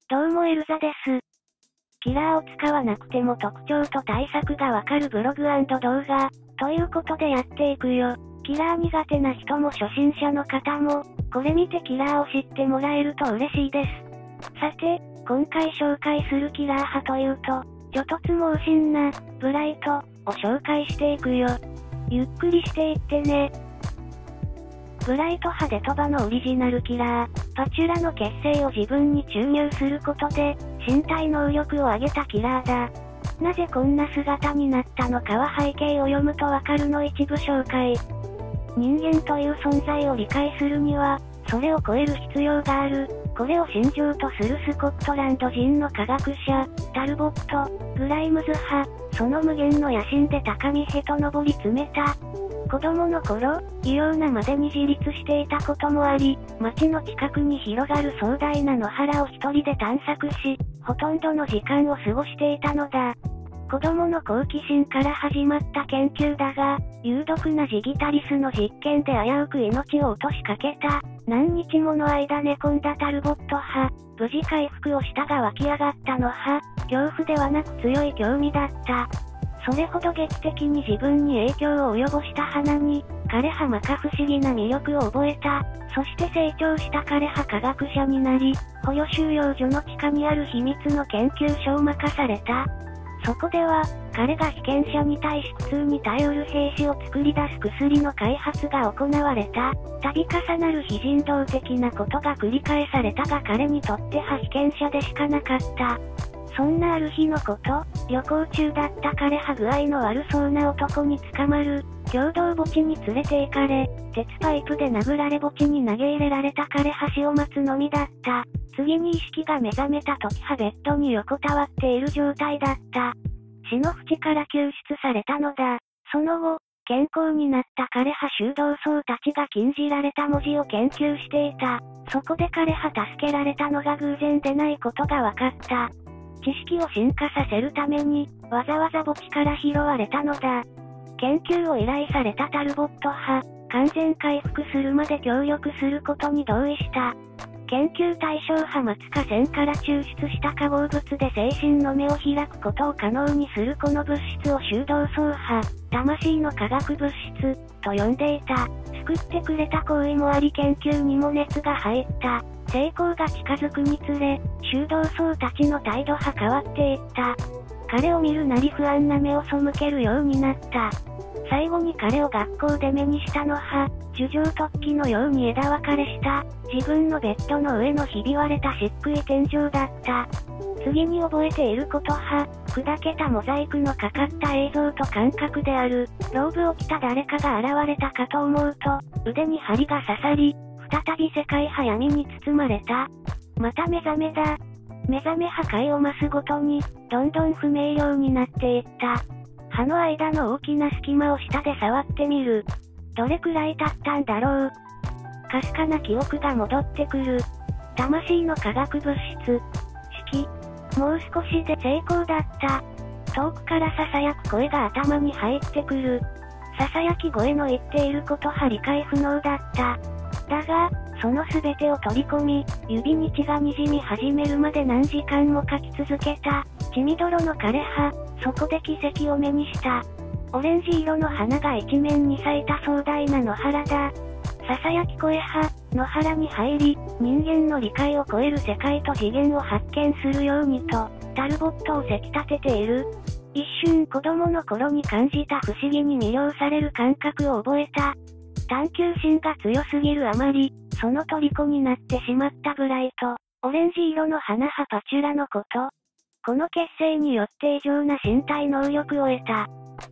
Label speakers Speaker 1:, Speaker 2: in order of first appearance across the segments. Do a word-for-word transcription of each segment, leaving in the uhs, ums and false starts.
Speaker 1: どうもエルザです。キラーを使わなくても特徴と対策がわかるブログ&動画、ということでやっていくよ。キラー苦手な人も初心者の方も、これ見てキラーを知ってもらえると嬉しいです。さて、今回紹介するキラー派というと、ちょ突猛進な、ブライト、を紹介していくよ。ゆっくりしていってね。ブライト派デトバのオリジナルキラー、パチュラの結成を自分に注入することで、身体能力を上げたキラーだ。なぜこんな姿になったのかは背景を読むとわかるの一部紹介。人間という存在を理解するには、それを超える必要がある。これを信条とするスコットランド人の科学者、タルボット、グライムズ派、その無限の野心で高みへと登り詰めた。子供の頃、異様なまでに自立していたこともあり、街の近くに広がる壮大な野原を一人で探索し、ほとんどの時間を過ごしていたのだ。子供の好奇心から始まった研究だが、有毒なジギタリスの実験で危うく命を落としかけた。何日もの間寝込んだタルボット派、無事回復をしたが湧き上がったの派、恐怖ではなく強い興味だった。それほど劇的に自分に影響を及ぼした花に、彼派摩訶不思議な魅力を覚えた。そして成長した彼派科学者になり、捕虜収容所の地下にある秘密の研究所を任された。そこでは、彼が被験者に対し苦痛に耐えうる兵士を作り出す薬の開発が行われた。度重なる非人道的なことが繰り返されたが彼にとっては被験者でしかなかった。そんなある日のこと、旅行中だった彼派具合の悪そうな男に捕まる。共同墓地に連れて行かれ、鉄パイプで殴られ墓地に投げ入れられた彼派死を待つのみだった。次に意識が目覚めた時派ベッドに横たわっている状態だった。死の淵から救出されたのだ。その後、健康になった彼派修道僧たちが禁じられた文字を研究していた。そこで彼派助けられたのが偶然でないことが分かった。知識を進化させるために、わざわざ墓地から拾われたのだ。研究を依頼されたタルボット派、完全回復するまで協力することに同意した。研究対象派マツカ線から抽出した化合物で精神の目を開くことを可能にするこの物質を修道僧派、魂の化学物質、と呼んでいた。救ってくれた行為もあり研究にも熱が入った。成功が近づくにつれ、修道僧たちの態度は変わっていった。彼を見るなり不安な目を背けるようになった。最後に彼を学校で目にしたのは、樹状突起のように枝分かれした、自分のベッドの上のひび割れた漆喰天井だった。次に覚えていることは、砕けたモザイクのかかった映像と感覚である。ローブを着た誰かが現れたかと思うと、腕に針が刺さり、再び世界派闇に包まれた。また目覚めだ。目覚め破壊を増すごとに、どんどん不明瞭になっていった。歯の間の大きな隙間を舌で触ってみる。どれくらい経ったんだろう。かすかな記憶が戻ってくる。魂の化学物質。式。もう少しで成功だった。遠くから囁く声が頭に入ってくる。囁き声の言っていることは理解不能だった。だが、その全てを取り込み、指に血が滲み始めるまで何時間も書き続けた。血みどろの枯葉、そこで奇跡を目にした。オレンジ色の花が一面に咲いた壮大な野原だ。囁き声葉、野原に入り、人間の理解を超える世界と次元を発見するようにと、タルボットをせき立てている。一瞬子供の頃に感じた不思議に魅了される感覚を覚えた。探求心が強すぎるあまり、その虜になってしまったブライト、オレンジ色の花葉パチュラのこと。この結成によって異常な身体能力を得た。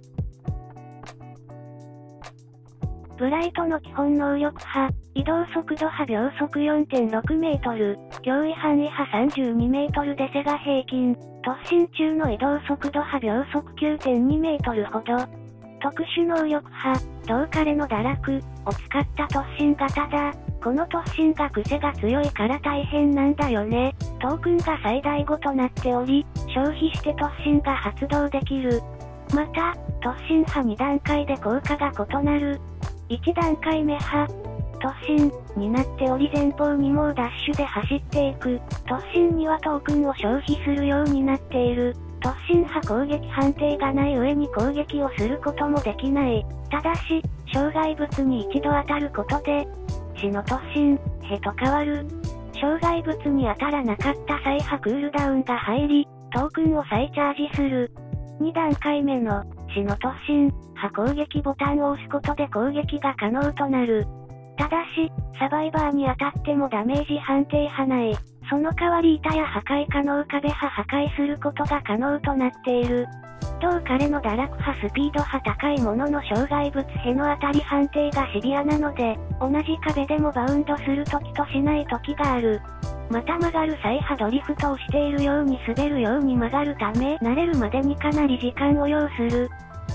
Speaker 1: ブライトの基本能力波、移動速度波秒速 よんてんろくメートル、脅威範囲波さんじゅうにメートルでセガ平均、突進中の移動速度波秒速 きゅうてんにメートルほど。特殊能力波、同彼の堕落を使った突進型だ。この突進が癖が強いから大変なんだよね。トークンが最大ごとなっており、消費して突進が発動できる。また、突進波に段階で効果が異なる。いち段階目波、 突進になっており前方にもうダッシュで走っていく。突進にはトークンを消費するようになっている。突進派攻撃判定がない上に攻撃をすることもできない。ただし、障害物に一度当たることで、死の突進、へと変わる。障害物に当たらなかった際はクールダウンが入り、トークンを再チャージする。に段階目の、死の突進、派攻撃ボタンを押すことで攻撃が可能となる。ただし、サバイバーに当たってもダメージ判定派ない。その代わり板や破壊可能壁派破壊することが可能となっている。同彼の堕落派スピード派高いものの障害物への当たり判定がシビアなので、同じ壁でもバウンドするときとしないときがある。また曲がる際はドリフトをしているように滑るように曲がるため、慣れるまでにかなり時間を要する。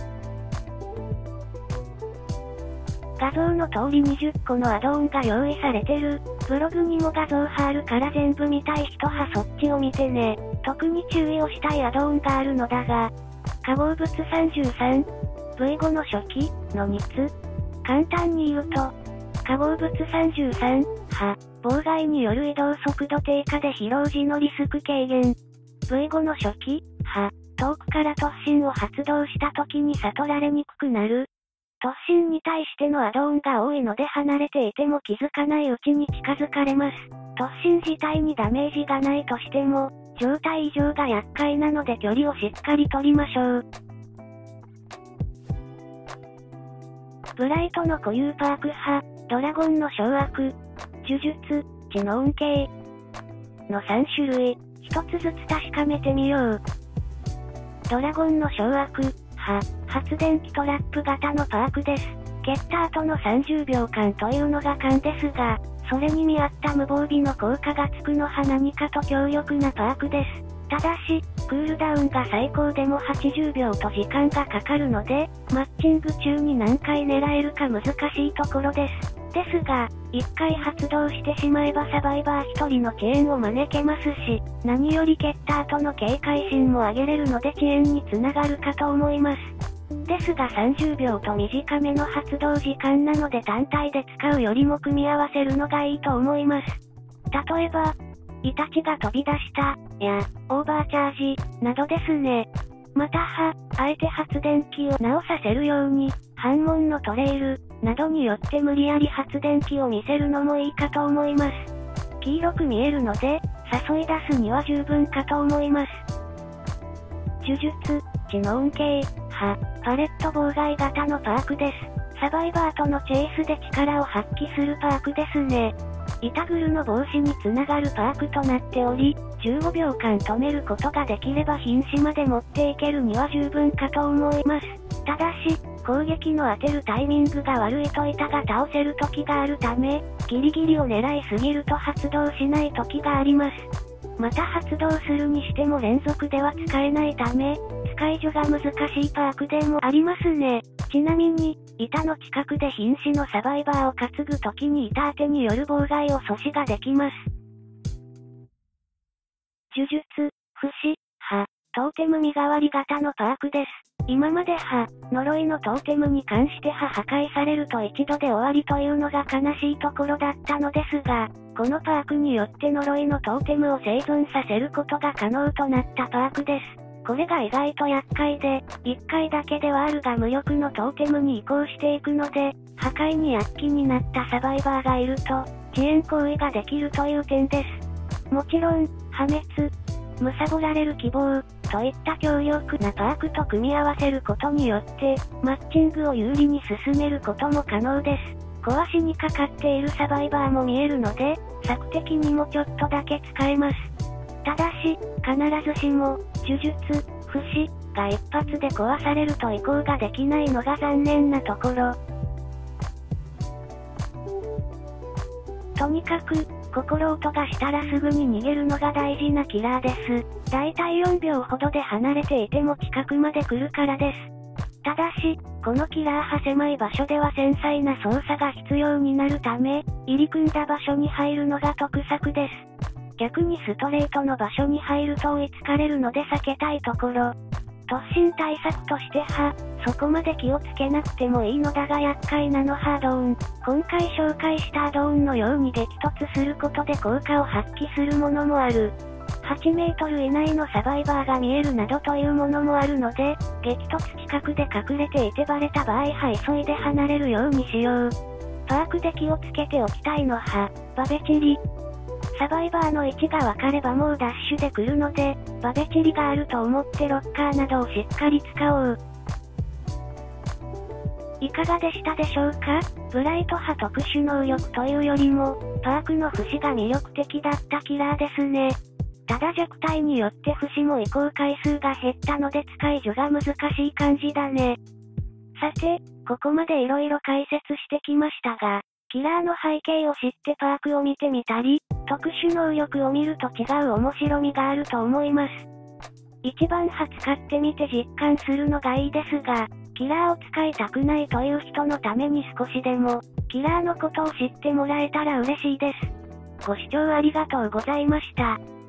Speaker 1: 画像の通りにじゅっこのアドオンが用意されてる。ブログにも画像貼るから全部見たい人はそっちを見てね。特に注意をしたいアドオンがあるのだが、化合物さんじゅうさん、ブイご の初期のみっつ。簡単に言うと、化合物さんじゅうさん、は、妨害による移動速度低下で疲労時のリスク軽減。ブイご の初期、は、遠くから突進を発動した時に悟られにくくなる。突進に対してのアドオンが多いので離れていても気づかないうちに近づかれます。突進自体にダメージがないとしても、状態異常が厄介なので距離をしっかり取りましょう。ブライトの固有パーク派、ドラゴンの掌握、呪術、知能恩恵のさん種類、一つずつ確かめてみよう。ドラゴンの掌握、派、発電機トラップ型のパークです。蹴った後のさんじゅうびょうかんというのが勘ですが、それに見合った無防備の効果がつくのは何かと強力なパークです。ただし、クールダウンが最高でもはちじゅうびょうと時間がかかるので、マッチング中に何回狙えるか難しいところです。ですが、いっかい発動してしまえばサバイバーひとりの遅延を招けますし、何より蹴った後の警戒心も上げれるので遅延につながるかと思います。ですがさんじゅうびょうと短めの発動時間なので単体で使うよりも組み合わせるのがいいと思います。例えば、イタチが飛び出した、や、オーバーチャージ、などですね。または、あえて発電機を直させるように、反問のトレイル、などによって無理やり発電機を見せるのもいいかと思います。黄色く見えるので、誘い出すには十分かと思います。呪術、知能恩恵、は、パレット妨害型のパークです。サバイバーとのチェイスで力を発揮するパークですね。板グルの防止につながるパークとなっており、じゅうごびょうかん止めることができれば瀕死まで持っていけるには十分かと思います。ただし、攻撃の当てるタイミングが悪いと板が倒せる時があるため、ギリギリを狙いすぎると発動しない時があります。また発動するにしても連続では使えないため、使い所が難しいパークでもありますね。ちなみに、板の近くで瀕死のサバイバーを担ぐ時に板当てによる妨害を阻止ができます。呪術、不死、派、トーテム身代わり型のパークです。今までは、呪いのトーテムに関しては破壊されると一度で終わりというのが悲しいところだったのですが、このパークによって呪いのトーテムを生存させることが可能となったパークです。これが意外と厄介で、いっかいだけではあるが無力のトーテムに移行していくので、破壊に躍起になったサバイバーがいると、遅延行為ができるという点です。もちろん、破滅、貪られる希望、といった強力なパークと組み合わせることによって、マッチングを有利に進めることも可能です。壊しにかかっているサバイバーも見えるので、策的にもちょっとだけ使えます。ただし、必ずしも、呪術、不死、が一発で壊されると移行ができないのが残念なところ。とにかく、心音がしたらすぐに逃げるのが大事なキラーです。だいたいよんびょうほどで離れていても近くまで来るからです。ただし、このキラー派狭い場所では繊細な操作が必要になるため、入り組んだ場所に入るのが得策です。逆にストレートの場所に入ると追いつかれるので避けたいところ。 突進対策としては、そこまで気をつけなくてもいいのだが厄介なのはアドオン。今回紹介したアドオンのように激突することで効果を発揮するものもある。はちメートル以内のサバイバーが見えるなどというものもあるので、激突近くで隠れていてバレた場合は急いで離れるようにしよう。パークで気をつけておきたいのは、バベチリ。サバイバーの位置が分かればもうダッシュで来るので、バベチリがあると思ってロッカーなどをしっかり使おう。いかがでしたでしょうか？ブライト派特殊能力というよりも、パークの節が魅力的だったキラーですね。ただ弱体によって節も移行回数が減ったので使い助が難しい感じだね。さて、ここまで色々解説してきましたが、キラーの背景を知ってパークを見てみたり、特殊能力を見ると違う面白みがあると思います。一番派使ってみて実感するのがいいですが、キラーを使いたくないという人のために少しでも、キラーのことを知ってもらえたら嬉しいです。ご視聴ありがとうございました。